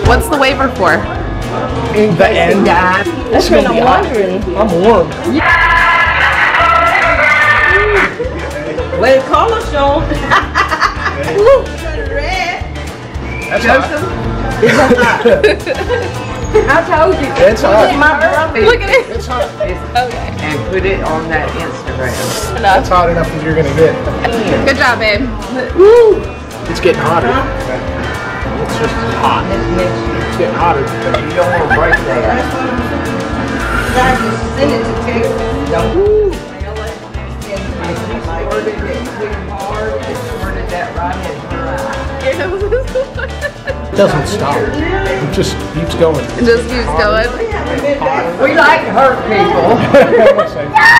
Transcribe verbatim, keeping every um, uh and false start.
What's the waiver for? In the end. That's what I'm wondering. I'm warm. Well, color show. That's hot. It's hot. I told you. It's hot. My brother. Look at it. It's hot. Okay. And put it on that Instagram. That's hot enough as you're gonna get. Good job, babe. Woo! It's getting hotter. It's just hot. It's getting hotter. You don't want to break that. I just send it to Texas. Don't feel it. If you squirted it too hard, it squirted that right in her eye. It doesn't stop. It just keeps going. It just keeps going. We like to hurt people.